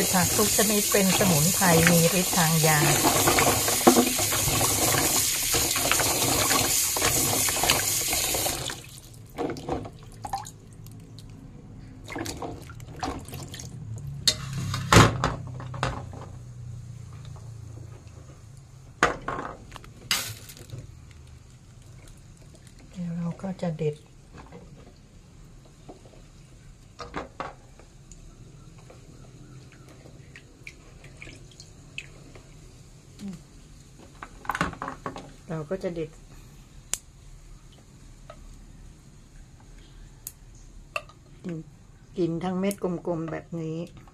ผักทุกชนิดเป็นสมุนไพรมีฤทธิ์ทางยาเดี๋ยวเราก็จะเด็ดกินทั้งเม็ดกลมๆแบบนี้